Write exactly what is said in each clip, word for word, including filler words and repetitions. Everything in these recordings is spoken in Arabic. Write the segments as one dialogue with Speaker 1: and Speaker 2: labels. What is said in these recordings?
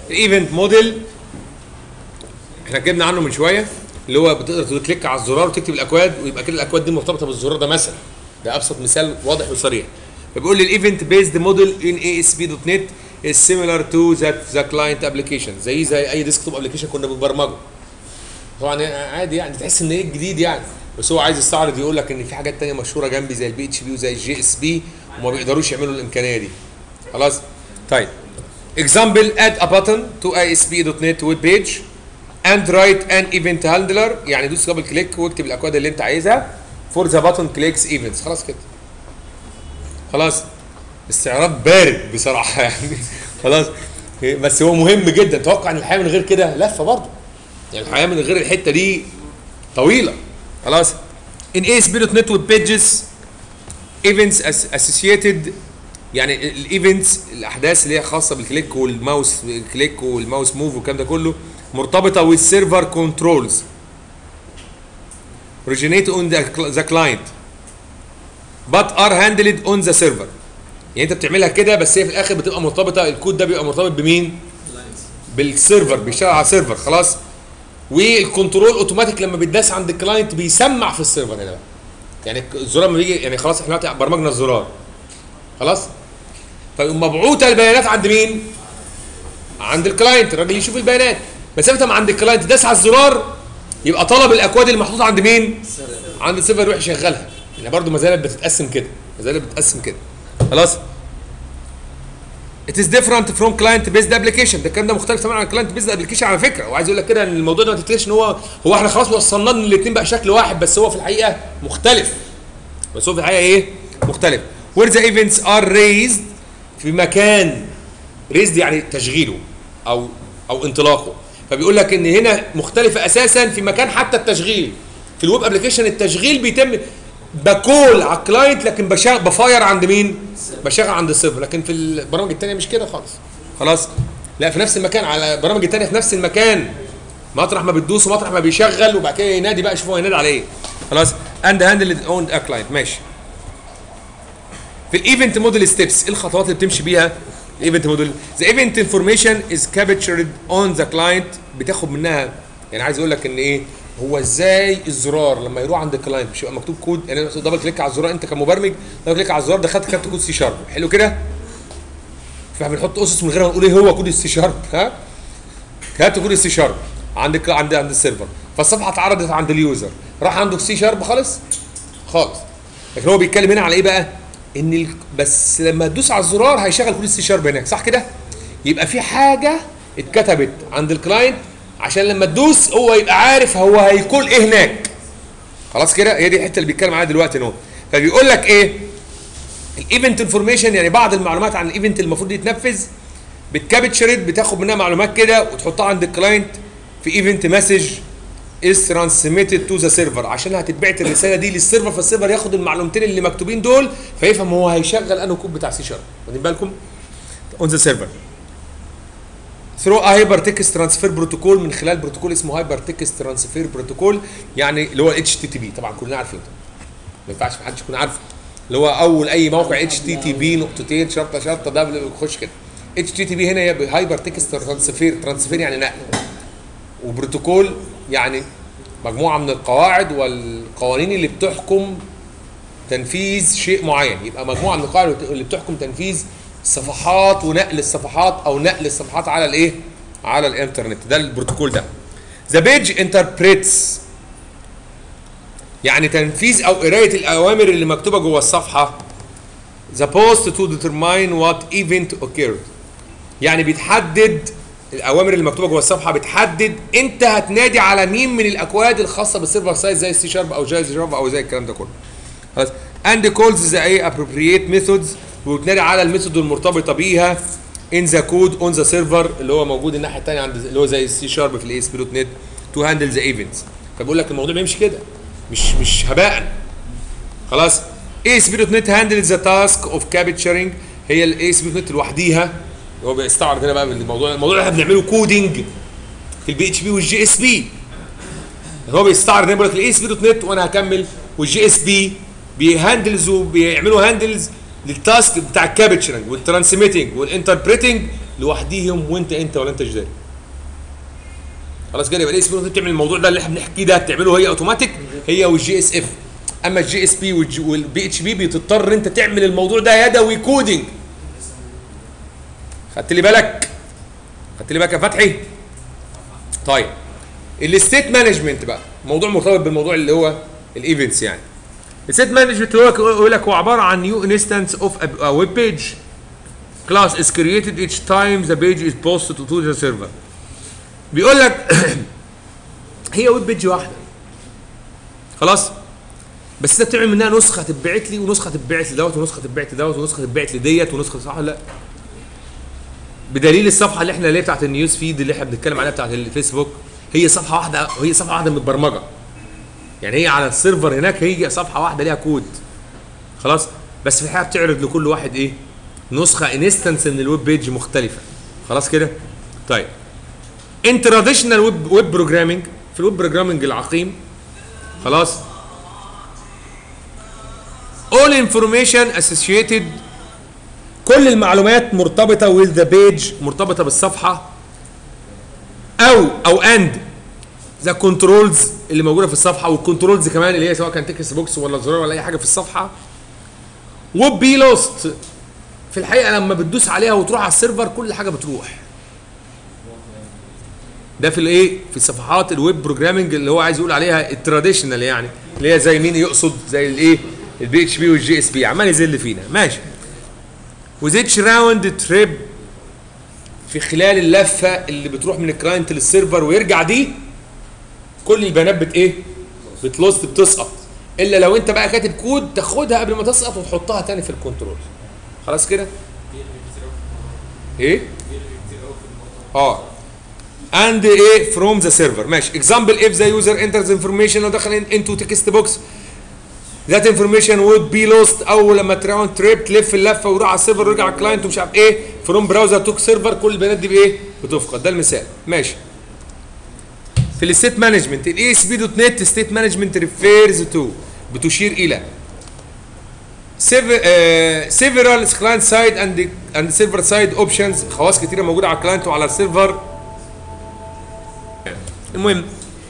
Speaker 1: الايفنت موديل احنا اتكلمنا عنه من شويه، اللي هو بتقدر تكليك على الزرار وتكتب الاكواد ويبقى كده الاكواد دي مرتبطه بالزرار ده مثلا. ده ابسط مثال واضح وصريح. فبيقول لي الايفنت بيزد موديل ان اي اس بي دوت نت is similar to that the client application، زي زي اي ديسكتوب ابلكيشن كنا بنبرمجه. طبعا عادي يعني تحس ان ايه جديد يعني، بس هو عايز يستعرض يقول لك ان في حاجات ثانيه مشهوره جنبي زي البي اتش بي وزي الجي اس بي وما بيقدروش يعملوا الامكانيه دي. خلاص؟ طيب example add a button to اي اس بي دوت نت web page and write an event handler، يعني دوس دبل كليك واكتب الاكواد اللي انت عايزها for the button clicks events. خلاص كده. خلاص؟ استعراض بارد بصراحه يعني. خلاص؟ بس هو مهم جدا. توقع ان الحياه من غير كده لفه برضه. يعني الحياه من غير الحته دي طويله. خلاص؟ in اي اس بي دوت نت web pages events associated، يعني الايفنتس الاحداث اللي هي خاصه بالكليك والماوس كليك والماوس موف والكلام ده كله مرتبطه والسيرفر كنترولز originate on the, the client but are handled on the server. يعني انت بتعملها كده بس هي في الاخر بتبقى مرتبطه، الكود ده بيبقى مرتبط بمين؟ بالسيرفر، بيشتغل على سيرفر. خلاص؟ والكنترول اوتوماتيك لما بيتداس عند الكلاينت بيسمع في السيرفر هنا بقى. يعني الزرار لما بيجي، يعني خلاص احنا دلوقتي برمجنا الزرار. خلاص؟ فيقوم مبعوثه البيانات عند مين؟ عند الكلاينت، الراجل يشوف البيانات. مسافه ما عند الكلاينت داس على الزرار يبقى طلب الاكواد اللي محطوطه عند مين؟ عند السيرفر يروح يشغلها. يعني برضه ما زالت بتتقسم كده، ما زالت بتتقسم كده. خلاص؟ It is different from client based application، ده الكلام ده مختلف تماما عن client based application على فكره، وعايز اقول لك كده ان الموضوع ده ما تفتكرش ان هو هو احنا خلاص وصلنا ان الاثنين بقى شكل واحد، بس هو في الحقيقه مختلف. بس هو في الحقيقه ايه؟ مختلف. Where the events are raised، في مكان raised يعني تشغيله او او انطلاقه. فبيقول لك ان هنا مختلفه اساسا في مكان حتى التشغيل. في الويب ابلكيشن التشغيل بيتم بكول على الكلاينت، لكن بشغل بفاير عند مين؟ بشغل عند السيرفر. لكن في البرامج الثانيه مش كده خالص. خلاص؟ لا في نفس المكان، على البرامج الثانيه في نفس المكان، مطرح ما بتدوس ومطرح ما بيشغل، وبعد كده ينادي بقى، شوف هو ينادي على ايه. خلاص؟ اند هاندل اون ا كلاينت. ماشي. في الايفنت موديل ستيبس، ايه الخطوات اللي بتمشي بيها الايفنت موديل؟ ذا ايفنت انفورميشن از كابتشرد اون ذا كلاينت، بتاخد منها، يعني عايز اقول لك ان ايه؟ هو ازاي الزرار لما يروح عند الكلاينت مش يبقى مكتوب كود؟ يعني دبل كليك على الزرار، انت كمبرمج دبل كليك على الزرار دخلت كتبت كود سي شارب، حلو كده؟ فاحنا بنحط اسس من غير ما نقول ايه هو كود السي شارب. ها؟ كتبت كود السي شارب عند عند عند السيرفر، فالصفحه اتعرضت عند اليوزر، راح عنده السي شارب خالص؟ خالص. لكن هو بيتكلم هنا على ايه بقى؟ ان ال... بس لما تدوس على الزرار هيشغل كود السي شارب هناك، صح كده؟ يبقى في حاجه اتكتبت عند الكلاينت عشان لما تدوس هو يبقى عارف هو هيكون ايه هناك. خلاص كده؟ هي دي الحته اللي بيتكلم عليها دلوقتي اهو. فبيقول لك ايه؟ الايفنت انفورميشن، يعني بعض المعلومات عن الايفنت اللي المفروض يتنفذ بتكابتشرد، بتاخد منها معلومات كده وتحطها عند الكلاينت في ايفنت مسج از ترانسميتد تو ذا سيرفر، عشان هتتبعت الرساله دي للسيرفر، فالسيرفر ياخد المعلومتين اللي مكتوبين دول فيفهم هو هيشغل انه كود بتاع سي شارب. واخدين بالكم؟ اون ذا سيرفر ثرو هايبر تكست ترانسفير بروتوكول، من خلال بروتوكول اسمه هايبر تكست ترانسفير بروتوكول، يعني اللي هو اتش تي تي بي، طبعا كلنا عارفين ما ينفعش محدش يكون عارفه، اللي هو اول اي موقع اتش تي تي بي نقطتين شرطه شرطه ده بيخش كده. اتش تي تي بي هنا هي هايبر تكست ترانسفير، ترانسفير يعني نقل، وبروتوكول يعني مجموعه من القواعد والقوانين اللي بتحكم تنفيذ شيء معين. يبقى مجموعه من القواعد اللي بتحكم تنفيذ صفحات ونقل الصفحات او نقل الصفحات على الايه؟ على الانترنت. ده البروتوكول ده. ذا بيج انتربريتس، يعني تنفيذ او قرايه الاوامر اللي مكتوبه جوه الصفحه. ذا بوست تو ديترماين وات ايفنت اوكيرد، يعني بيتحدد الاوامر اللي مكتوبه جوه الصفحه بتحدد انت هتنادي على مين من الاكواد الخاصه بالسيرفر سايد زي السي شارب او زي جافا او زي الكلام ده كله. خلاص؟ اند كولز ذا ايه ابروبريت ميثودز، وبتنادي على الميثود المرتبطه بيها ان ذا كود اون ذا سيرفر اللي هو موجود الناحيه الثانيه عند اللي هو زي السي شارب في الاي اس بي دوت نت تو هاندل ذا ايفنتس. فبقول لك الموضوع بيمشي كده، مش مش هباء. خلاص؟ اي اس بي دوت نت هاندل ذا تاسك اوف كابتشرنج، هي الاي اس بي دوت نت لوحديها. هو بيستعرض هنا بقى الموضوع الموضوع اللي احنا بنعمله كودنج في البي اتش بي والجي اس بي. هو بيستعرض هنا بيقول لك الاي اس بي دوت نت، وانا هكمل، والجي اس بي بيهاندلز وبيعملوا هاندلز للتاسك بتاع الكابتشرنج والترانسميتنج والانتربريتنج لوحديهم، وانت انت ولا انت جداري. خلاص كده يبقى الاي اس بي بتعمل الموضوع ده اللي احنا بنحكيه ده بتعمله هي اوتوماتيك هي والجي اس اف. اما الجي اس بي والبي اتش بي بتضطر انت تعمل الموضوع ده يدوي كودنج. خدت لي بالك؟ خدت لي بالك يا فتحي؟ طيب الستيت مانجمنت بقى موضوع مرتبط بالموضوع اللي هو الايفنتس يعني. الستيت مانجمنت هو يقول لك هو عباره عن نيو انستنس اوف ا ويب بيج class is created each time the page is posted to the server. بيقول لك هي ويب بيج واحده خلاص، بس انت بتعمل منها نسخه تتبعت لي ونسخه تتبعت لي دوت ونسخه تتبعت لي دوت ونسخه تتبعت لي ديت ونسخه صح لا. بدليل الصفحه اللي احنا اللي بتاعت النيوز فيد اللي احنا بنتكلم عليها بتاعت الفيسبوك هي صفحه واحده، هي صفحه واحده متبرمجه. يعني هي على السيرفر هناك هي صفحه واحده ليها كود خلاص، بس في الحقيقه بتعرض لكل واحد ايه؟ نسخه انستنس من الويب بيج مختلفه. خلاص كده؟ طيب ان تراديشنال ويب ويب بروجرامينج، في الويب بروجرامينج العقيم خلاص all information associated، كل المعلومات مرتبطه with the page، مرتبطه بالصفحه او او and ذا كنترولز اللي موجوده في الصفحه، والكنترولز كمان اللي هي سواء كان تكست بوكس ولا زرار ولا اي حاجه في الصفحه. وب بي لوست، في الحقيقه لما بتدوس عليها وتروح على السيرفر كل حاجه بتروح. ده في الايه؟ في صفحات الويب بروجرامنج اللي هو عايز يقول عليها التراديشنال، يعني اللي هي زي مين يقصد؟ زي الايه؟ البي اتش بي والجي اس بي، عمال يذل فينا ماشي. وزيتش راوند تريب، في خلال اللفه اللي بتروح من الكلاينت للسيرفر ويرجع دي كل البيانات بت ايه؟ بتلوست، بتسقط، الا لو انت بقى كاتب كود تاخدها قبل ما تسقط وتحطها تاني في الكنترول. خلاص كده؟ ايه؟ اه and ايه from the server ماشي. example if the user enters information لو دخل into text box that information would be lost. اول لما تراوند تريب تلف اللفه ويروح على السيرفر ويرجع على الكلاينت ومش عارف ايه from browser to server، كل البيانات دي بايه؟ بتفقد. ده المثال ماشي. في الستيت مانجمنت الاي اس بي دوت نت ستيت مانجمنت ريفيرز تو، بتشير الى several client side and and server side options، خواص كتيره موجوده على الكلاينت وعلى السيرفر. المهم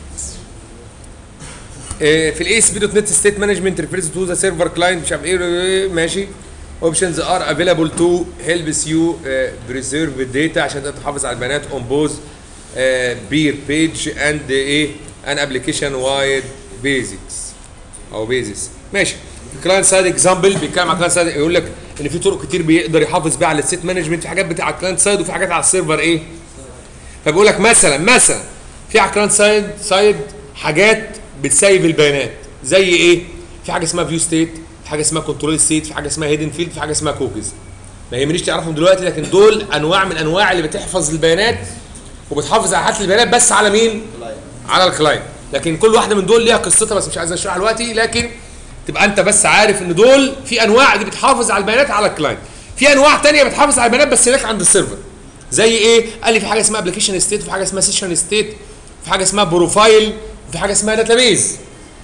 Speaker 1: في الاي اس بي دوت نت ستيت مانجمنت ريفيرز تو ذا سيرفر كلاينت مش عارف ايه ماشي. اوبشنز ار افيلابل تو هيلبس يو بريزيرف الداتا عشان تحافظ على البيانات اون بوز بير بيج اند ايه ان ابلكيشن وايد بيزكس او بيزكس ماشي. الكلاينت سايد اكزامبل بيتكلم على الكلاينت سايد، يقول لك ان في طرق كتير بيقدر يحافظ بيها على الستيت مانجمنت، في حاجات بتاع الكلاينت سايد وفي حاجات على السيرفر ايه. فبيقول لك مثلا مثلا في على الكلاينت سايد سايد حاجات بتسيف البيانات زي ايه؟ في حاجه اسمها فيو ستيت، في حاجه اسمها كنترول ستيت، في حاجه اسمها هيدن فيلد، في حاجه اسمها كوكيز. ما يهمنيش تعرفهم دلوقتي، لكن دول انواع من انواع اللي بتحفظ البيانات وبتحافظ على حاله البيانات بس على مين؟ على الكلاينت. لكن كل واحده من دول ليها قصتها بس مش عايز اشرحها دلوقتي، لكن تبقى انت بس عارف ان دول في انواع دي بتحافظ على البيانات على الكلاينت، في انواع ثانيه بتحافظ على البيانات بس هناك عند السيرفر. زي ايه؟ قال لي في حاجه اسمها ابلكيشن ستيت، وفي حاجه اسمها سيشن ستيت، في حاجه اسمها بروفايل، وفي حاجه اسمها داتابيز.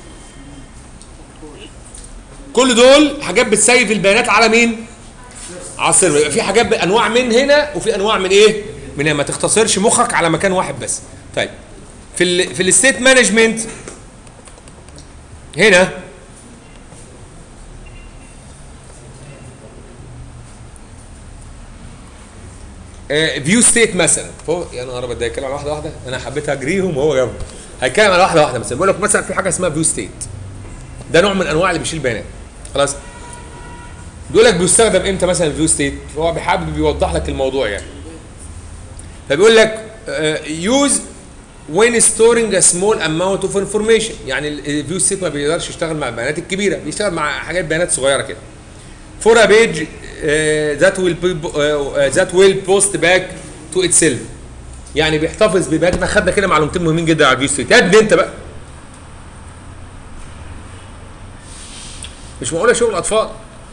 Speaker 1: كل دول حاجات بتسيف البيانات على مين؟ على السيرفر. يبقى في حاجات انواع من هنا وفي انواع من ايه؟ من هنا، ما تختصرش مخك على مكان واحد بس. طيب في ال في الستيت مانجمنت هنا فيو ستيت مثلا فوق. يا نهار ابيض، ده هيتكلم على واحده واحده، انا حبيت اجريهم وهو جنبي. هيتكلم على واحده واحده مثلا، بيقول لك مثلا في حاجه اسمها فيو ستيت، ده نوع من انواع اللي بيشيل بيانات. خلاص بيقول لك بيستخدم امتى مثلا الفيو ستيت، هو بيحابب بيوضح لك الموضوع يعني. فبيقول لك يوز وين ستورنج ا سمول اماونت اوف انفورميشن، يعني الفيو ستيت ما بيقدرش يشتغل مع البيانات الكبيره، بيشتغل مع حاجات بيانات صغيره كده. فور ا بيج ذات ويل ذات ويل بوست باك تو اتسيلف، يعني بيحتفظ ببيانات. احنا خدنا كده معلومتين مهمين جدا على الفيو ستيت. يا ابني انت بقى مش معقوله شغل اطفال.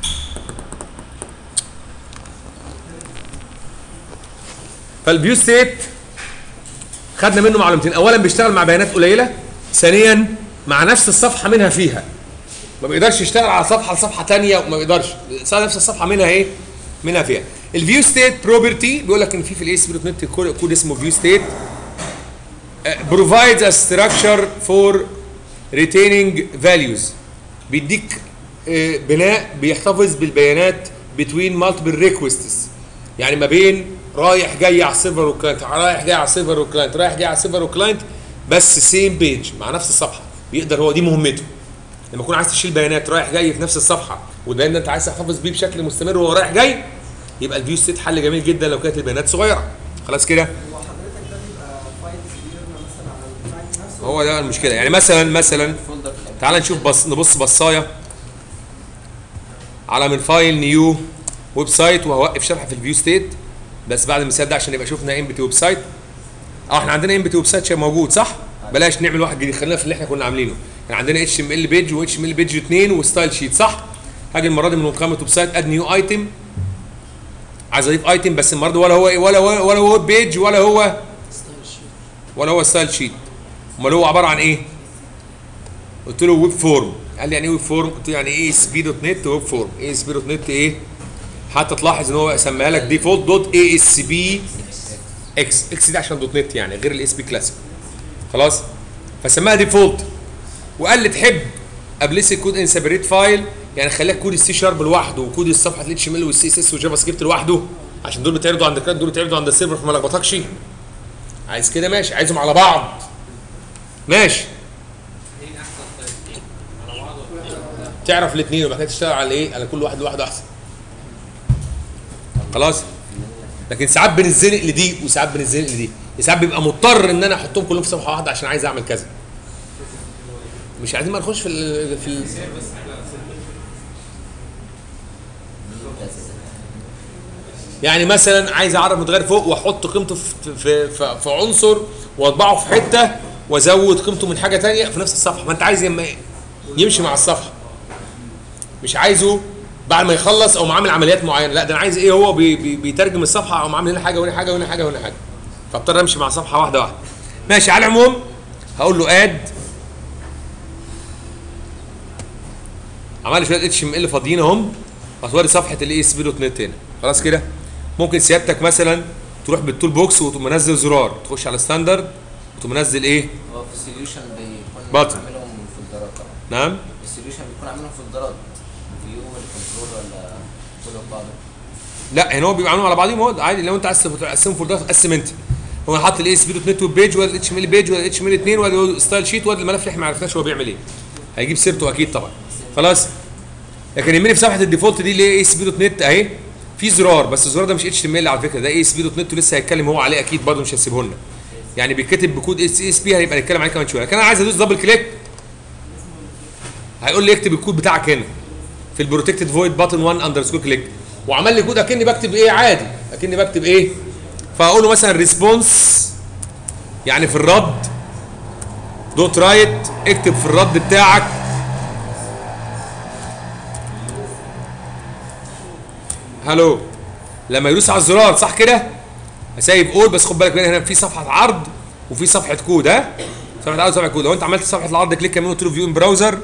Speaker 1: فالفيو ستيت خدنا منه معلومتين، اولا بيشتغل مع بيانات قليله، ثانيا مع نفس الصفحه منها فيها. ما بيقدرش يشتغل على صفحه لصفحه ثانيه وما بيقدرش نفس الصفحه منها ايه منها فيها. الفيو ستيت بروبرتي بيقول لك ان في في الاي اس بي دوت نت كود اسمه فيو ستيت provides a structure for retaining values. بيديك بناء بيحتفظ بالبيانات between multiple requests، يعني ما بين رايح جاي على السيرفر والكلاينت، رايح جاي على السيرفر والكلاينت، رايح جاي على السيرفر والكلاينت، بس سيم بيج مع نفس الصفحه. بيقدر هو دي مهمته لما تكون عايز تشيل بيانات رايح جاي في نفس الصفحه والبيان ده انت عايز تحتفظ بيه بشكل مستمر وهو رايح جاي، يبقى الفيو ستيت حل جميل جدا لو كانت البيانات صغيره. خلاص كده.
Speaker 2: هو حضرتك ده بيبقى فايل كبير مثلا على الكلاينت نفسه؟
Speaker 1: هو ده المشكله. يعني مثلا مثلا تعال نشوف بص نبص بصايه على من فايل نيو ويب سايت، وهوقف شرح في الفيو ستيت بس بعد المثال ده عشان يبقى شفنا امبتي ويب سايت. اه احنا عندنا امبتي ويب سايت موجود صح؟ بلاش نعمل واحد جديد، خلينا في اللي احنا كنا عاملينه. يعني عندنا اتش ام ال بيج واتش ام ال بيج اتنين وستايل شيت صح؟ هاجي المره دي من قائمه ويب سايت اد نيو ايتم، عايز اضيف ايتم بس المره دي ولا هو ولا هو ولا هو بيج ولا هو ولا هو ستايل شيت، امال هو عباره عن ايه؟ قلت له ويب فورم، قال لي يعني ايه ويب فورم؟ قلت له يعني ايه اس بي دوت نت ويب فورم. اي اس بي دوت نت ايه؟ حتى تلاحظ ان هو سماها لك ديفولت دوت اي اس بي اكس، اكس دي عشان دوت نت يعني غير الاس بي كلاسيك. خلاص؟ فسماها ديفولت وقال لي تحب ابليس الكود ان سيبريت فايل، يعني خليك كود السي شارب لوحده وكود الصفحه الاتش ام ال والسي اس اس والجافا سكريبت لوحده عشان دول بيتعرضوا عند الكلاينت دول بيتعرضوا عند السيرفر فما لخبطكش. عايز كده ماشي، عايزهم على بعض ماشي. تعرف الاثنين وبعد كده تشتغل على ايه؟ على كل واحد لوحده احسن. خلاص؟ لكن ساعات بنزنق لدي وساعات بنزنق لدي، ساعات بيبقى مضطر ان انا احطهم كلهم في صفحه واحده عشان عايز اعمل كذا. مش عايزين ما نخش في ال في ال يعني مثلا عايز اعرف متغير فوق واحط قيمته في في في, في عنصر واطبعه في حته وازود قيمته من حاجه ثانيه في نفس الصفحه، ما انت عايز يما يمشي مع الصفحه. مش عايزه بعد ما يخلص او عامل عمليات معينه، لا ده انا عايز ايه هو بي بي بيترجم الصفحه او عامل هنا حاجه وهنا حاجه وهنا حاجه وهنا حاجه، فاضطر امشي مع صفحه واحده واحده. ماشي. على العموم هقول له اد، عمل لي شويه اتش ام ال فاضيين اهم، هتوري صفحه الاي اس بي دوت نت هنا. خلاص كده. ممكن سيادتك مثلا تروح بالتول بوكس وتقوم منزل زرار، تخش على ستاندرد وتقوم منزل ايه؟
Speaker 3: هو في السوليوشن بيكون
Speaker 1: بطن.
Speaker 3: عاملهم فولدرات طبعا.
Speaker 1: نعم؟
Speaker 3: السوليوشن بيكون عاملهم فولدرات فيو ولا كنترول ولا كله في بعضه؟
Speaker 1: لا هنا هو بيبقى عاملهم على بعضهم هو عادي. لو انت عايز تقسمهم فولدرات قسم انت. هو حاطط الاي اس بي دوت نت ويب بيج ولا الاتش ام ال بيج ولا الاتش ام ال اتنين ولا ستايل شيت ولا الملف اللي احنا ما عرفناش هو بيعمل ايه. هيجيب سيرته اكيد طبعا. خلاص؟ لكن يهمني في صفحه الديفولت دي اللي هي اي اس بي دوت نت اهي في زرار، بس الزرار ده مش اتش تي ام ال على فكره، ده اي اس بي دوت نت ولسه هيتكلم هو عليه اكيد برضه مش هيسيبه لنا. يعني بيتكتب بكود اس اس بي هيبقى نتكلم عليه كمان شويه، لكن انا عايز ادوس دبل كليك هيقول لي اكتب الكود بتاعك هنا في البروتكتد فويد باتن واحد اندرسكور كليك، وعمل لي كود اكني بكتب ايه عادي، اكني بكتب ايه؟ فاقول له مثلا ريسبونس يعني في الرد دوت رايت، اكتب في الرد بتاعك هلو. لما يدوس على الزرار صح كده هسيب اول، بس خد بالك هنا في صفحه عرض وفي صفحه كود. ها صفحه عرض وصفحه كود. لو انت عملت صفحه العرض كليك يمين وقلت له فيو ان براوزر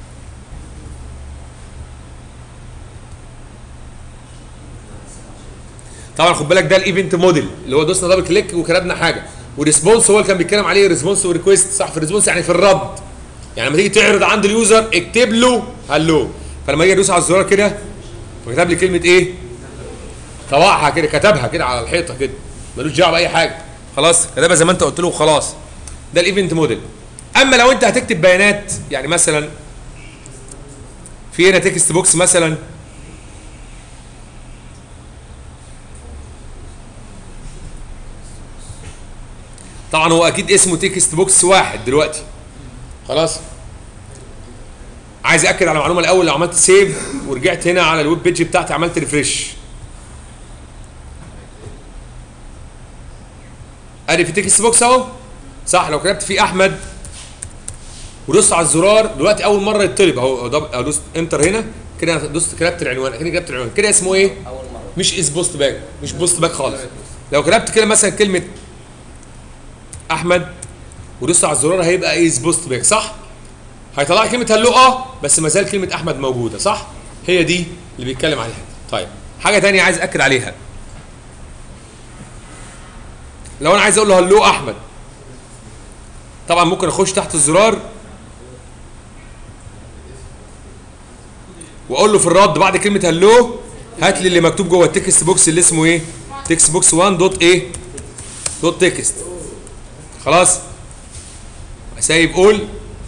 Speaker 1: طبعا خد بالك ده الايفنت موديل اللي هو دوسنا دبل كليك وكتبنا حاجه، والريسبونس هو اللي كان بيتكلم عليه ريسبونس وريكويست صح. في الريسبونس يعني في الرد، يعني لما تيجي تعرض عند اليوزر اكتب له هلو، فلما يجي يدوس على الزرار كده وكتب لي كلمه ايه؟ طوعها كده، كتبها كده على الحيطه كده ملوش دعوه باي حاجه. خلاص كتبها زي ما انت قلت له وخلاص. ده الايفنت موديل. اما لو انت هتكتب بيانات يعني مثلا في هنا تكست بوكس مثلا طبعا هو اكيد اسمه تكست بوكس واحد دلوقتي. خلاص عايز اكد على معلومه الاول، لو عملت سيف ورجعت هنا على الويب بيج بتاعتي عملت ريفريش ادي في تكست بوكس اهو صح. لو كتبت فيه احمد ودوست على الزرار دلوقتي اول مره يطلب اهو، دوست انتر هنا كده دوست كتبت العنوان كده كتبت العنوان كده اسمه ايه؟
Speaker 3: اول مره
Speaker 1: مش از بوست باك، مش بوست باك خالص. لو كتبت كده مثلا كلمه احمد ودوست على الزرار هيبقى از بوست باك صح؟ هيطلع لي كلمه هلو اه بس ما زال كلمه احمد موجوده صح؟ هي دي اللي بيتكلم عليها. طيب حاجه ثانيه عايز اكد عليها، لو انا عايز اقول له هلو احمد طبعا ممكن اخش تحت الزرار واقول له في الرد بعد كلمه هلو هات لي اللي مكتوب جوه التكست بوكس اللي اسمه ايه؟ تكست بوكس واحد دوت ايه؟ دوت تكست. خلاص؟ اسيب اول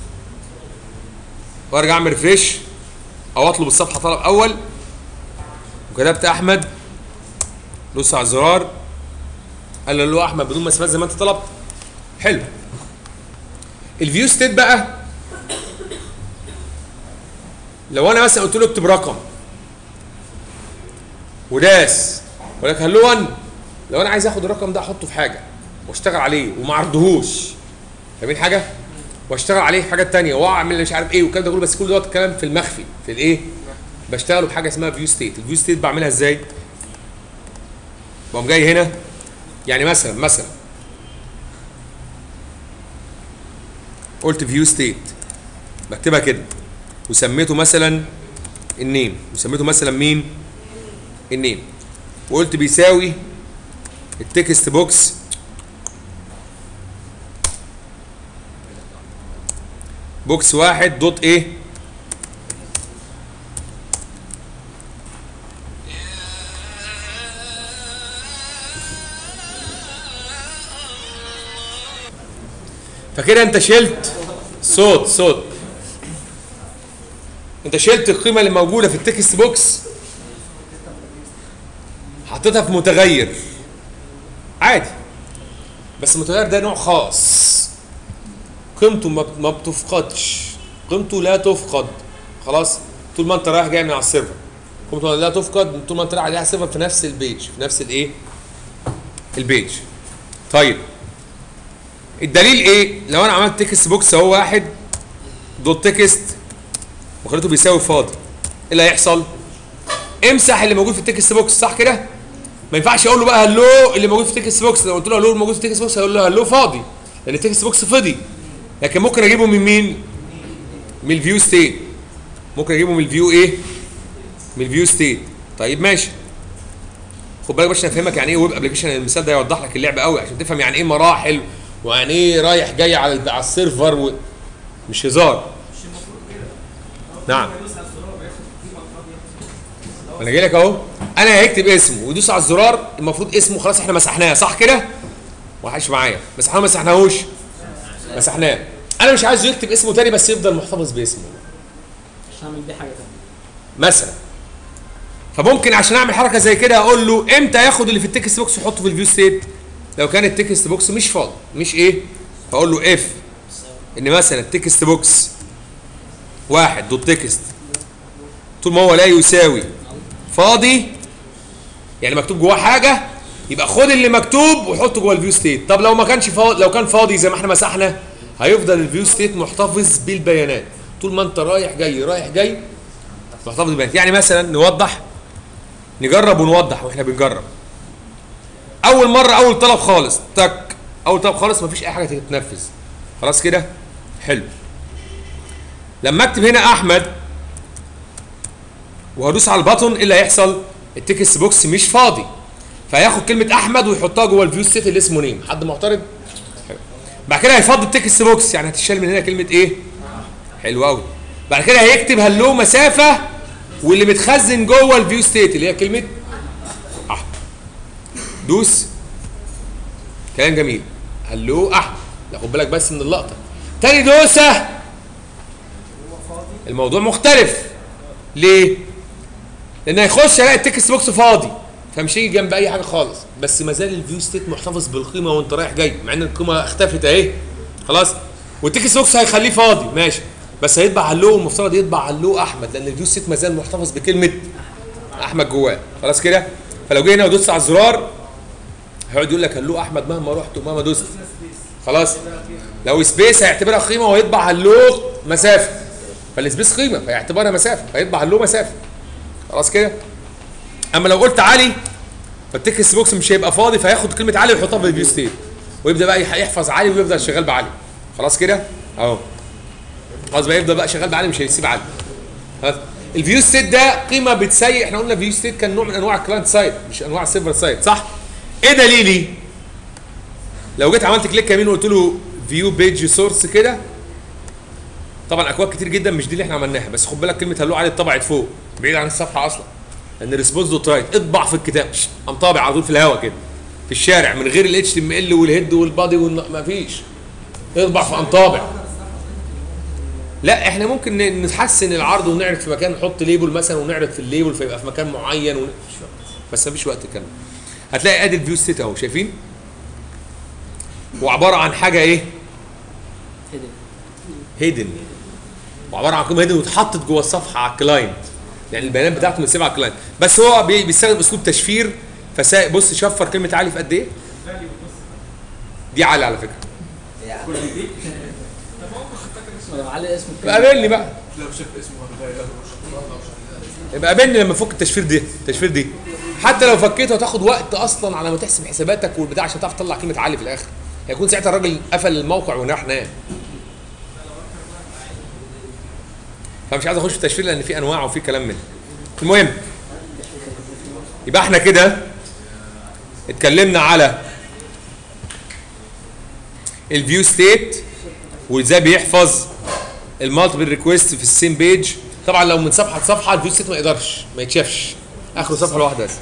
Speaker 1: وارجع اعمل ريفريش او اطلب الصفحه طلب اول وكتبت احمد، دوس على الزرار قال له له احمد بدون مسافات زي ما انت طلبت. حلو. الفيو ستيت بقى لو انا مثلا قلت له اكتب رقم وداس وقال لك هلو واحد، لو انا عايز اخد الرقم ده احطه في حاجه واشتغل عليه وما اعرضهوش، فاهمين حاجه؟ واشتغل عليه في حاجات ثانيه واعمل مش عارف ايه والكلام ده كله، بس كل دوت الكلام في المخفي في الايه؟ بشتغله بحاجه اسمها فيو ستيت. الفيو ستيت بعملها ازاي؟ بقوم جاي هنا يعني مثلا مثلا قلت فيو ستيت بكتبها كده وسميته مثلا النيم وسميته مثلا مين؟ النيم، وقلت بيساوي التكست بوكس بوكس واحد دوت ايه؟ فكده انت شلت صوت صوت انت شلت القيمه اللي موجوده في التكست بوكس حطيتها في متغير عادي، بس المتغير ده نوع خاص قيمته ما بتفقدش، قيمته لا تفقد خلاص طول ما انت رايح جاي من على السيرفر، قيمته لا تفقد طول ما انت رايح عليها السيرفر في نفس البيج في نفس الايه؟ البيج. طيب الدليل ايه؟ لو انا عملت تكست بوكس اهو واحد دوت تكست وخليته بيساوي فاضي، ايه اللي هيحصل؟ امسح اللي موجود في التكست بوكس صح كده؟ ما ينفعش اقول له بقى هلو اللي موجود في التكست بوكس، لو قلت له هلو اللي موجود في التكست بوكس هيقول له هلو فاضي لان التكست بوكس فاضي، لكن ممكن اجيبه من مين؟ من الفيو ستيت. ممكن اجيبه من الفيو ايه؟ من الفيو ستيت. طيب ماشي. خد بالك باش افهمك يعني ايه ويب ابلكيشن، المثال ده يوضح لك اللعبه قوي عشان تفهم يعني ايه مراحل ويعني ايه رايح جاي على على السيرفر و... مش هزار. نعم. انا جاي لك اهو، انا هيكتب اسمه ويدوس على الزرار المفروض اسمه خلاص احنا مسحناه صح كده؟ وحش معايا مسحناه ما مسحناهوش؟ مسحناه. انا مش عايزه يكتب اسمه تاني بس يفضل محتفظ باسمه.
Speaker 2: عشان اعمل بيه حاجه ثانيه.
Speaker 1: مثلا. فممكن عشان اعمل حركه زي كده اقول له امتى ياخد اللي في التكست بوكس ويحطه في الفيو ستيت؟ لو كان التكست بوكس مش فاضي، مش ايه؟ فاقول له اف ان مثلا التكست بوكس واحد دوت تكست طول ما هو لا يساوي فاضي يعني مكتوب جواه حاجه يبقى خد اللي مكتوب وحطه جوه الفيو ستيت. طب لو ما كانش فاضي، لو كان فاضي زي ما احنا مسحنا هيفضل الفيو ستيت محتفظ بالبيانات طول ما انت رايح جاي رايح جاي محتفظ بالبيانات. يعني مثلا نوضح نجرب ونوضح واحنا بنجرب. اول مره اول طلب خالص تك اول طلب خالص مفيش اي حاجه تتنفذ خلاص كده؟ حلو. لما اكتب هنا احمد وهدوس على البطن ايه اللي هيحصل؟ التكست بوكس مش فاضي فهياخد كلمه احمد ويحطها جوه الفيو ستيت اللي اسمه نيم. حد معترض؟ حلو. بعد كده هيفضي التكست بوكس يعني هتشال من هنا كلمه ايه؟ حلو قوي. بعد كده هيكتب هلو مسافه واللي متخزن جوه الفيو ستيت اللي هي كلمه احمد. دوس. كلام جميل. هلو احمد. لا خد بالك بس من اللقطه. تاني دوسه الموضوع مختلف. ليه؟ لان هيخش يلاقي التكست بوكس فاضي فمش هيجي جنب اي حاجه خالص، بس ما زال الفيو ستيت محتفظ بالقيمه وانت رايح جاي مع ان القيمه اختفت اهي خلاص، والتكست بوكس هيخليه فاضي ماشي، بس هيطبع هلو المفترض يطبع هلو احمد لان الفيو ستيت ما زال محتفظ بكلمه احمد جواه خلاص كده. فلو جينا هنا ودوست على الزرار هيقعد يقول لك هلو احمد مهما رحت ومهما دوست خلاص. لو سبيس هيعتبرها قيمه ويطبع هلو مسافه، فالسبيس قيمه فيعتبرها مسافه فيطبع هلو مسافه خلاص كده. اما لو قلت علي فالتكست بوكس مش هيبقى فاضي فياخد كلمه علي ويحطها في الفيو ستيت ويبدا بقى يحفظ علي ويفضل شغال بعلي خلاص كده اهو. خلاص بقى يفضل بقى شغال بعالي مش هيسيب عالي. خلاص الفيو ستيت ده قيمه بتسيء، احنا قلنا فيو ستيت كان نوع من انواع الكلاينت سايد مش انواع السيرفر سايد صح؟ ايه دليلي؟ لو جيت عملت كليك يمين وقلت له فيو بيج سورس كده، طبعا اكواد كتير جدا مش دي اللي احنا عملناها، بس خد بالك كلمه هلو علي اتطبعت فوق بعيد عن الصفحه اصلا، لان الريسبونس دوت رايت اطبع في الكتاب، قام طابع على طول في الهواء كده في الشارع من غير الاتش تي ام ال والهيد والبادي مفيش، اطبع في قام طابع. لا احنا ممكن نحسن العرض ونعرض في مكان، نحط ليبل مثلا ونعرض في الليبل فيبقى في مكان معين ون... بس مفيش وقت الكلام. هتلاقي ادي الفيو ستيت اهو شايفين؟ وعباره عن حاجه ايه؟ هيدن. وعباره عن قيمه هيدن واتحطت جوه الصفحه على الكلاينت. يعني البيانات بتاعته متسيبه على الكلاينت، بس هو بيستخدم اسلوب تشفير. فسا بص شفر كلمه عالي في قد ايه؟ دي عالي على فكره.
Speaker 3: علي اسمه
Speaker 1: يبقى قابلني بقى. لو شاف اسمه يبقى قابلني لما افك التشفير دي، التشفير دي. حتى لو فكيتها تاخد وقت اصلا على ما تحسب حساباتك والبتاع عشان تعرف تطلع كلمه عالي في الاخر. هيكون ساعتها الراجل قفل الموقع وراح نام. فمش عايز اخش في التشفير لان في انواع وفي كلام منه. المهم يبقى احنا كده اتكلمنا على الفيو ستيت وازاي بيحفظ المالتيبل ريكويست في السيم بيج. طبعا لو من صفحه لصفحه الفيو ستيت ما يقدرش ما يتشافش، اخره صفحه لوحده بس.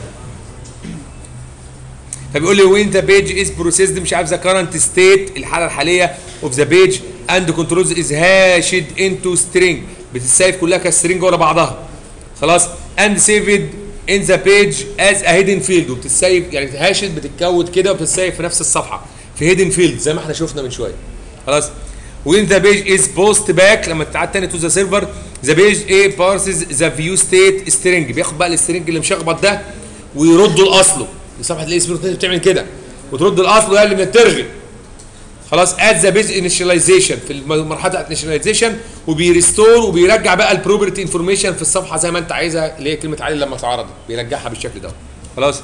Speaker 1: فبيقول لي وين ذا بيج از بروسيسد مش عارف ذا كرنت ستيت الحاله الحاليه اوف ذا بيج اند كنترولز از هاشد انتو سترينج بتتسيف كلها كسترينج ورا بعضها خلاص اند سيفد ان ذا بيج از ا هيدن فيلد وبتتسيف يعني هاشد بتتكود كده وبتتسيف في نفس الصفحه في هيدن فيلد زي ما احنا شفنا من شويه خلاص. وين ذا بيج از بوست باك لما تتعاد تاني تو ذا سيرفر ذا بيج ايه بارسز ذا فيو ستيت سترينج بياخد بقى السترينج اللي مشخبط ده ويرده لاصله. صفحه الاي اس بي بتعمل كده وترد الاصل اقل من الترغي خلاص ات ذا بيز انيشاليزيشن في المرحله بتاعت انيشاليزيشن وبيريستور وبيرجع بقى البروبرتي انفورميشن في الصفحه زي ما انت عايزها اللي هي كلمه عالي لما اتعرضت بيرجعها بالشكل ده خلاص.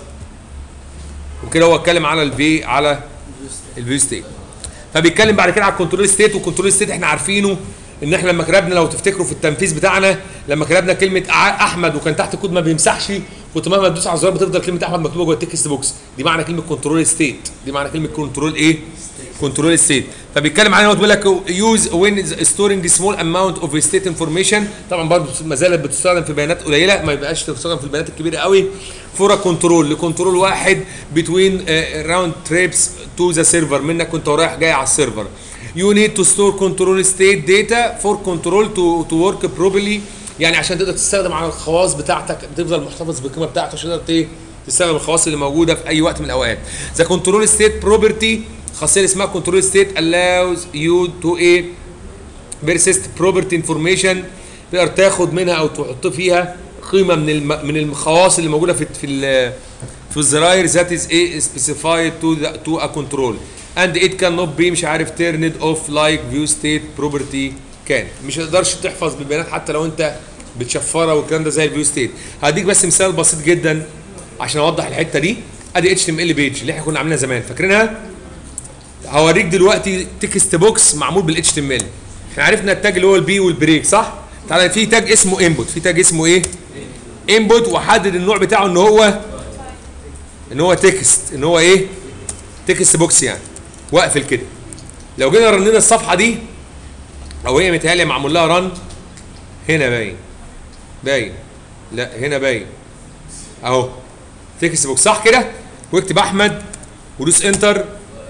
Speaker 1: وكده هو اتكلم على الفي على الفيو ستيت. فبيتكلم بعد كده على الكنترول ستيت. والكنترول ستيت احنا عارفينه ان احنا لما كتبنا لو تفتكروا في التنفيذ بتاعنا لما كتبنا كلمه احمد وكان تحت الكود ما بيمسحش كنت مهما تدوس على الزرار بتفضل كلمه احمد مكتوبه جوه التكست بوكس. دي معنى كلمه كنترول ستيت. دي معنى كلمه كنترول ايه؟ كنترول ستيت. فبيتكلم عليها بيقول لك يوز وين ستورنج سمول اماونت اوف ستيت انفورميشن. طبعا برضه ما زالت بتستخدم في بيانات قليله ما يبقاش تستخدم في البيانات الكبيره قوي. فور كنترول لكنترول واحد بتوين راوند تريبس تو ذا سيرفر منك وانت رايح جاي على السيرفر. You need to store control state data for control to to work properly. يعني عشان تقدر تستخدم على الخواص بتاعتك بتفضل محتفظ بالقيمه بتاعته عشان تقدر تستخدم الخواص اللي موجوده في اي وقت من الاوقات. The control state property خاصيه اسمها control state allows you to a persist property information تقدر تاخد منها او تحط فيها قيمه من الم من الخواص اللي موجوده في في في الزراير that is a specified to the, to a control and it cannot be مش عارف turned off like view state property كان. مش تقدرش تحفظ بالبيانات حتى لو انت بتشفرها والكلام ده زي الفيو ستيت. هديك بس مثال بسيط جدا عشان اوضح الحته دي. ادي اتش تي ام ال بيج اللي احنا كنا عاملينها زمان فاكرينها؟ هوريك دلوقتي تكست بوكس معمول بالاتش تي ام ال. احنا عرفنا التاج اللي هو البي والبريك صح؟ تعالى في تاج اسمه انبوت. في تاج اسمه ايه؟ انبوت وحدد النوع بتاعه ان هو ان هو تكست ان هو ايه؟ تكست بوكس يعني. واقفل كده. لو جينا رنينا الصفحه دي او هي متهيألي معمول لها رن هنا باين باين لا هنا باين اهو تكست بوكس صح كده واكتب احمد ودوس انتر.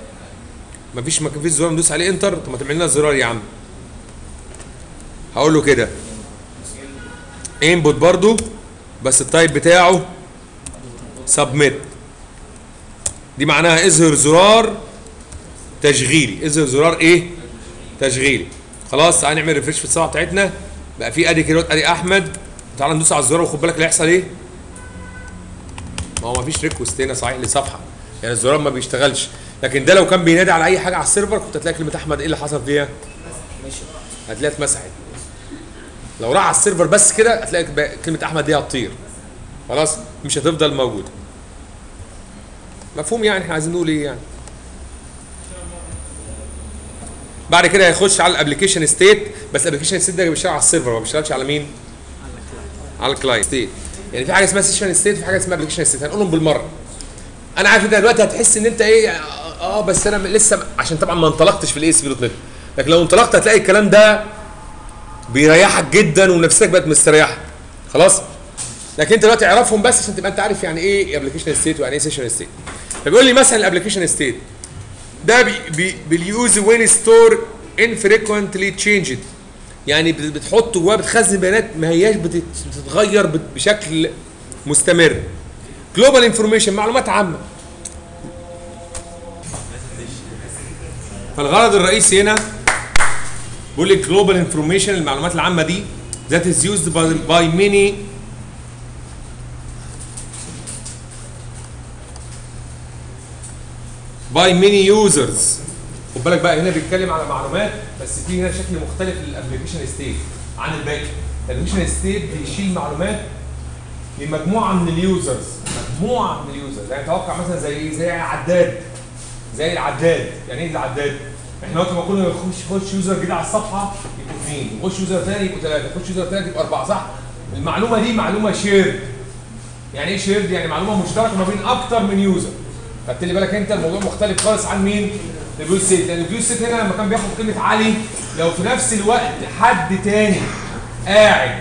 Speaker 1: مفيش ما فيش زرار ندوس عليه انتر. طب ما تعمل لنا الزرار يا عم. هقول له كده انبوت برضو بس التايب بتاعه سبميت. دي معناها اظهر زرار تشغيلي. اظهر زرار ايه؟ تشغيلي. خلاص تعالى نعمل ريفريش في الصفحه بتاعتنا بقى في ادي كده ادي احمد. تعالى ندوس على الزرار وخد بالك اللي هيحصل ايه؟ ما هو مفيش ريكوست هنا صحيح لصفحه يعني الزرار ما بيشتغلش. لكن ده لو كان بينادي على اي حاجه على السيرفر كنت هتلاقي كلمه احمد ايه اللي حصل فيها؟ هتلاقيها اتمسحت. لو راح على السيرفر بس كده هتلاقي كلمه احمد دي هتطير خلاص مش هتفضل موجوده. مفهوم يعني احنا عايزين نقول ايه يعني؟ بعد كده هيخش على الابلكيشن ستيت. بس الابلكيشن ستيت ده بيشتغل على السيرفر ما بيشتغلش على مين؟ على الكلاينت ستيت. يعني في حاجه اسمها سيشن ستيت وفي حاجه اسمها ابلكيشن ستيت، هنقولهم بالمره. انا عارف انت دلوقتي هتحس ان انت ايه اه بس انا لسه عشان طبعا ما انطلقتش في الاي اس بي دوت نت، لكن لو انطلقت هتلاقي الكلام ده بيريحك جدا ونفسك بقت مستريحه خلاص. لكن انت دلوقتي اعرفهم بس عشان تبقى انت عارف يعني ايه ابلكيشن ستيت ويعني ايه سيشن ستيت. فبيقول لي مثلا الابلكيشن ستيت ده بي بي باليوز وين ستور انفريكوينتلي تشينجد، يعني بتحط جواه بتخزن بيانات ما هياش بتتغير بشكل مستمر. جلوبال انفورميشن معلومات عامه. فالغرض الرئيسي هنا بيقول لي جلوبال انفورميشن المعلومات العامه دي that is used by, by many by many users. خد بالك بقى هنا بيتكلم على معلومات بس في هنا شكل مختلف للابلكيشن ستيت عن الباقي. الابلكيشن ستيت بيشيل معلومات لمجموعه من اليوزرز، مجموعه من اليوزرز. يعني توقع مثلا زي زي عداد، زي العداد. يعني ايه العداد؟ احنا وقت ما كنا نخش نخش يوزر جديد على الصفحه يبقوا اثنين، نخش يوزر ثاني يبقوا ثلاثه، نخش يوزر ثالث يبقوا اربعه، صح؟ المعلومه دي معلومه شيرد. يعني ايه شيرد؟ يعني معلومه مشتركه ما بين اكتر من يوزر. خدت لي بالك انت الموضوع مختلف خالص عن مين؟ الفيو ستيت. لان الفيو ستيت هنا لما كان بياخد كلمه علي، لو في نفس الوقت حد تاني قاعد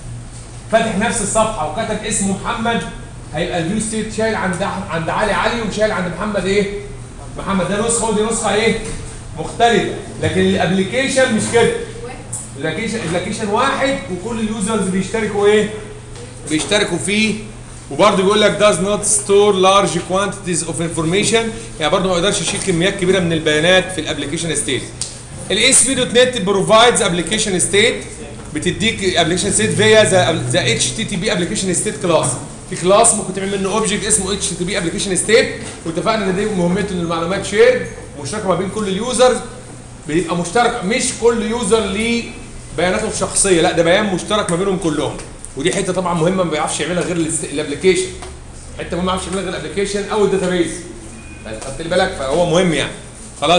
Speaker 1: فاتح نفس الصفحه وكتب اسمه محمد، هيبقى الفيو ستيت شايل عند عند علي علي وشايل عند محمد ايه؟ محمد. ده نسخه ودي نسخه ايه؟ مختلفه. لكن الابلكيشن مش كده. الابلكيشن الابلكيشن واحد وكل اليوزرز بيشتركوا ايه؟ بيشتركوا فيه. وبرضه بيقول لك does not store large quantities of information، يعني برضه ما يقدرش يشيل كميات كبيره من البيانات في الابلكيشن ستيت. الاي اس بي دوت نت بروفايدز ابلكيشن ستيت، بتديك ابلكيشن ستيت فيا ذا اتش تي تي بي ابلكيشن ستيت كلاس. في كلاس ممكن تعمل منه اوبجكت اسمه اتش تي تي بي ابلكيشن ستيت، واتفقنا ان دي مهمته ان المعلومات شير مشتركه ما بين كل اليوزرز، بيبقى مشترك مش كل يوزر ليه بياناته الشخصيه، لا ده بيان مشترك ما بينهم كلهم. ودي حته طبعا مهمه ما بيعرفش يعملها غير الابلكيشن. حته مهمه ما بيعرفش يعملها غير الابلكيشن او الداتابيز. خدت لي بالك؟ فهو مهم يعني. خلاص؟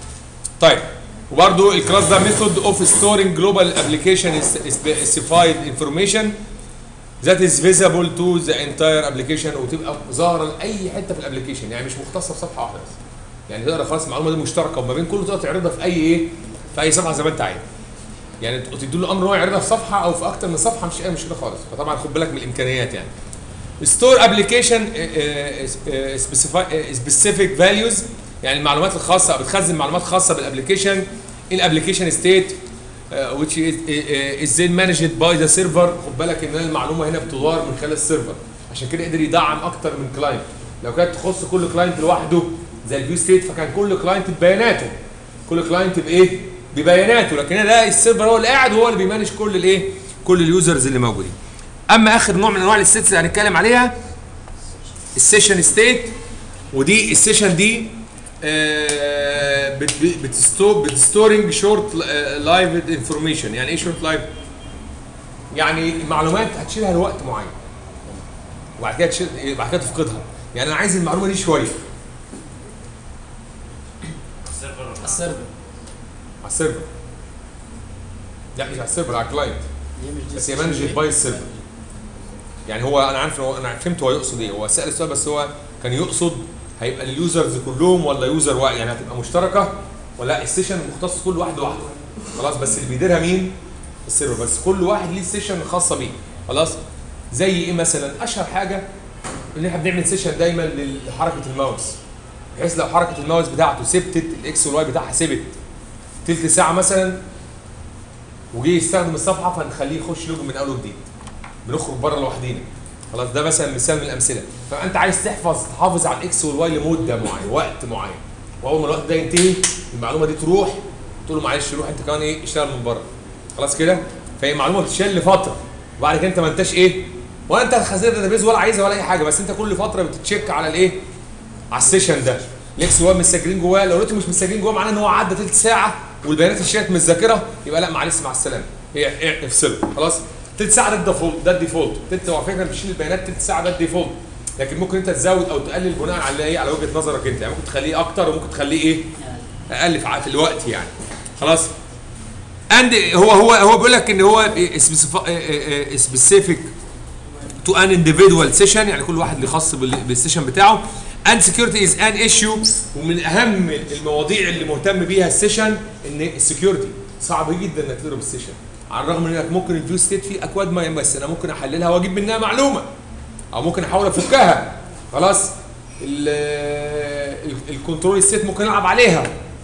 Speaker 1: طيب وبرده الكلاس ده ميثود اوف ستورنج جلوبال ابلكيشن سبيسيفايد انفورميشن ذات از فيزابل تو ذا انتاير ابلكيشن، وتبقى ظاهره لاي حته في الابلكيشن، يعني مش مختصه في صفحه واحده بس. يعني تقدر خلاص المعلومه دي مشتركه وما بين كله تقدر تعرضها في اي ايه؟ في اي صفحه زي ما انت عايز. يعني تدي له امر ان هو يعرضها في صفحه او في اكتر من صفحه مش اي مشكله خالص. فطبعا خد بالك من الامكانيات يعني. ستور ابلكيشن سبيسيفيك فاليوز، يعني المعلومات الخاصه بتخزن معلومات خاصه بالابلكيشن. الابلكيشن ستيت which is then managed by the server. خد بالك ان المعلومه هنا بتدار من خلال السيرفر، عشان كده قدر يدعم اكتر من كلاينت. لو كانت تخص كل كلاينت لوحده زي الفيو ستيت فكان كل كلاينت ببياناته، كل كلاينت بايه؟ ببياناته. لكن هنا ده السيرفر هو اللي قاعد وهو اللي بيمانج كل الايه؟ كل اليوزرز اللي موجودين. اما اخر نوع من انواع الستيتس اللي هنتكلم عليها السيشن ستيت، ودي السيشن دي آه بتستور بتستورنج شورت لايف انفورميشن. يعني ايه شورت لايف؟ يعني معلومات هتشيلها لوقت معين وبعد كده تشيل بعد كده تفقدها. يعني انا عايز المعلومه دي شويه.
Speaker 3: السيرفر السيرفر
Speaker 1: على السيرفر. لا مش على السيرفر، على الكلاينت. بس هي مانجد باي السيرفر. يعني هو انا عارف هو انا فهمت هو يقصد ايه. هو سأل السؤال بس هو كان يقصد هيبقى اليوزرز كلهم ولا يوزر واحد، يعني هتبقى مشتركه ولا لا السيشن مختص كل واحد لوحده. خلاص بس اللي بيديرها مين؟ السيرفر. بس كل واحد ليه سيشن خاصه بيه. خلاص؟ زي ايه مثلا؟ اشهر حاجه ان احنا بنعمل سيشن دايما لحركه الماوس، بحيث لو حركه الماوس بتاعته ثبتت الاكس والواي بتاعها ثبت تلت ساعه مثلا وجي يستخدم الصفحه فنخليه يخش لوج من اول وجديد. بنخرج بره لوحدينا. خلاص ده مثلا مثال من الامثله. فانت عايز تحفظ تحافظ على الاكس والواي لمده معينه، وقت معين. واول ما الوقت ده ينتهي المعلومه دي تروح تقول له معلش روح انت كمان ايه اشتغل من بره. خلاص كده؟ فهي معلومه بتتشال لفتره وبعد كده انت ما انتش ايه؟ ولا انت هتخزنها داتابيز ولا عايزها ولا اي حاجه، بس انت كل فتره بتتشيك على الايه؟ على السيشن ده. الاكس والواي مسجلين جواه، لو لقيته مش مسجلين جواه معناه ان هو عدى ثلث ساعه والبيانات اتشالت من الذاكره، يبقى لا معلش مع السلامه. هي افصله. خلاص؟ ثلث ساعه ده الديفولت، ده الديفولت. ثلث على فكره بتشيل البيانات ثلث ساعه ده الديفولت. لكن ممكن انت تزود او تقلل بناء على ايه؟ على وجهه نظرك انت، يعني ممكن تخليه اكتر وممكن تخليه ايه؟ اقل في الوقت يعني. خلاص؟ اند هو هو هو بيقول لك ان هو سبيسيفيك تو ان انديفيدوال سيشن، يعني كل واحد اللي خاص بالسيشن بتاعه. اند سكيورتي از ان ايشيو، ومن اهم المواضيع اللي مهتم بيها السيشن ان السكيورتي صعب جدا انك تضرب السيشن، على الرغم من انك ممكن الفيو ستيت فيه اكواد ما بس انا ممكن احللها واجيب منها معلومه، او ممكن احاول افكها خلاص. الكنترول ستيت ممكن العب عليها،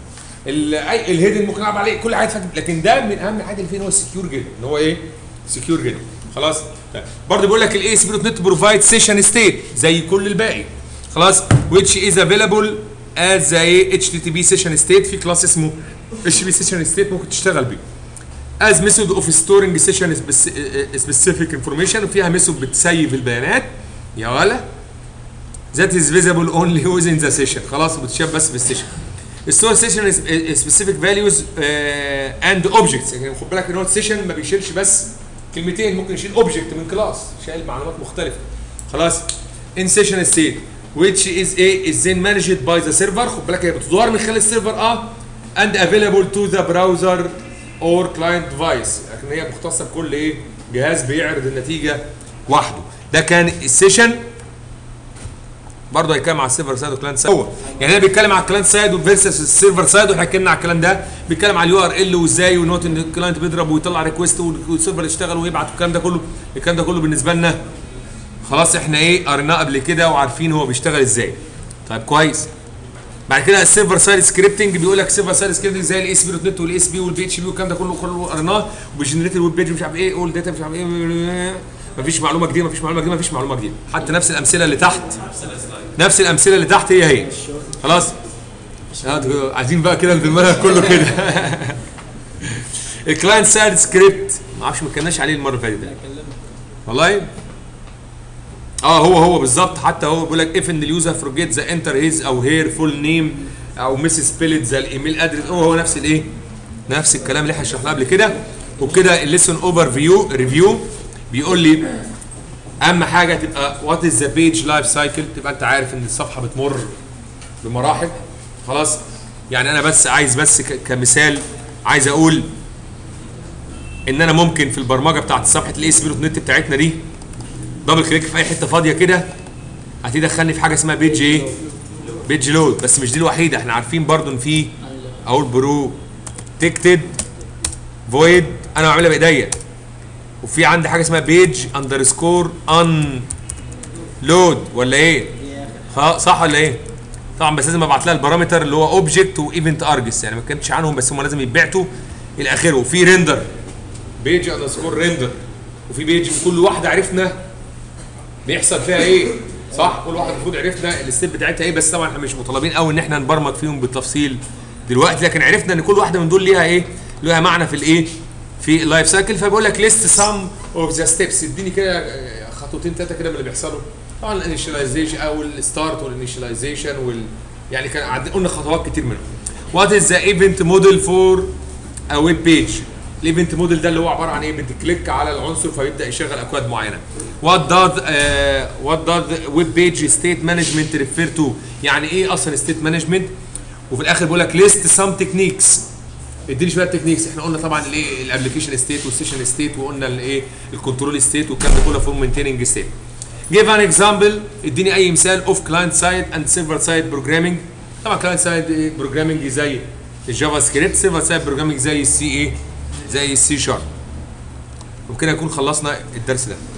Speaker 1: الهيدن ممكن العب عليه، كل حاجه فاكر. لكن ده من اهم حاجه اللي فيه ان هو سكيور جدا، ان هو ايه؟ سكيور جدا خلاص. برضه بيقول لك الاي اس بي دوت نت بروفايد سيشن ستيت زي كل الباقي خلاص، which is available as a اتش تي تي بي سيشن ستيت. في كلاس اسمه اتش تي بي سيشن ستيت ممكن تشتغل بيه as method of storing session specific information، وفيها ميثود بتسيف البيانات يا ولا that is visible only within the session، خلاص بتشاف بس في السيشن. store session specific values uh, and objects، يعني خد بالك ان هو السيشن ما بيشيلش بس كلمتين، ممكن يشيل اوبجكت من كلاس، شايل معلومات مختلفه خلاص. in session state which is a is then managed by the server، خد بالك هي بتدور من خلال السيرفر اه and available to the browser or client device، لكن هي مختصه بكل ايه؟ جهاز بيعرض النتيجه وحده. ده كان السيشن. برضه هيتكلم على السيرفر سايد والكلاينت سايد، هو يعني انا بيتكلم على الكلاينت سايد فيرسس السيرفر سايد، واحنا اتكلمنا على الكلام ده. بيتكلم على اليو ار ال وازاي ونوت ان الكلاينت بيضرب ويطلع ريكويست والسيرفر يشتغل ويبعت، الكلام ده كله الكلام ده كله بالنسبه لنا خلاص احنا ايه قريناه قبل كده وعارفين هو بيشتغل ازاي. طيب كويس. بعد كده السيرفر سايد سكريبتنج، بيقول لك سيرفر سايد سكريبتنج زي الاي اس بي دوت نت والاي اس بي والبي اتش بي والكلام ده كله كله قريناه، وبيجنريت الويب بيج مش عارف ايه، اول داتا مش عارف ايه، مفيش معلومه جديده مفيش معلومه جديده مفيش معلومه جديده، حتى نفس الامثله اللي تحت نفس الامثله اللي تحت هي هي خلاص. عايزين بقى كده المنهج كله كده. الكلاينت سايد سكريبت ما اعرفش ما اتكلمناش عليه المره اللي فاتت ده والله. اه هو هو بالظبط، حتى هو بيقول لك if ان اليوزر فورجيت ذا انتر هيز او هير فول نيم او ميس سبيلت ذا الايميل ادرس، هو هو نفس الايه؟ نفس الكلام اللي احنا شرحناه قبل كده. وبكده الليسون اوفر فيو ريفيو بيقول لي اهم حاجه تبقى وات از ذا بيج لايف سايكل، تبقى انت عارف ان الصفحه بتمر بمراحل خلاص. يعني انا بس عايز بس كمثال عايز اقول ان انا ممكن في البرمجه بتاعت صفحه الاي اس بي دوت نت بتاعتنا دي دبل كليك في اي حته فاضيه كده هتدخلني في حاجه اسمها بيج ايه؟ بيج لود. بس مش دي الوحيده، احنا عارفين برضو ان في اقول برو تكتد فويد انا بعملها بايديا، وفي عندي حاجه اسمها بيج اندرسكور ان لود ولا ايه؟ صح ولا ايه؟ طبعا بس لازم ابعت لها البارامتر اللي هو اوبجكت وايفنت ارجس، يعني ما اتكلمتش عنهم بس هم لازم يتبعتوا الى اخره. وفي ريندر بيج اندرسكور ريندر، وفي بيج كل واحده عرفنا بيحصل فيها ايه صح؟ كل واحده المفروض عرفنا الستيب بتاعتها ايه، بس طبعا احنا مش مطالبين قوي ان احنا نبرمج فيهم بالتفصيل دلوقتي، لكن عرفنا ان كل واحده من دول ليها ايه؟ ليها معنى في الايه؟ في اللايف سايكل. فبقول لك ليست سام اوف ذا ستيبس، اديني كده خطوتين ثلاثه كده من اللي بيحصلوا. طبعا الانيشاليزيشن او الستارت والانيشاليزيشن وال يعني كان قلنا خطوات كتير منهم. وات از ذا ايفنت موديل فور ا ويب بيج، الايفنت موديل ده اللي هو عباره عن ايه؟ بتكليك على العنصر فيبدا يشغل اكواد معينه. وات داز وات داز ويب بيج ستيت مانجمنت ريفير تو، يعني ايه اصلا ستيت مانجمنت؟ وفي الاخر بيقول لك ليست سام تكنيكس، اديني شويه تكنيكس. احنا قلنا طبعا الايه؟ الابلكيشن ستيت والسيشن ستيت، وقلنا الايه؟ الكنترول ستيت والكلام ده كله فور مينتيننج ستيت. جيف ان اكزامبل، اديني اي مثال اوف كلاينت سايد اند سيرفر سايد بروجرامينج. طبعا كلاينت سايد بروجرامينج زي الجافا سكريبت، سيرفر سايد بروجرامينج زي السي ايه؟ زي السي شارب. وبكده نكون خلصنا الدرس ده.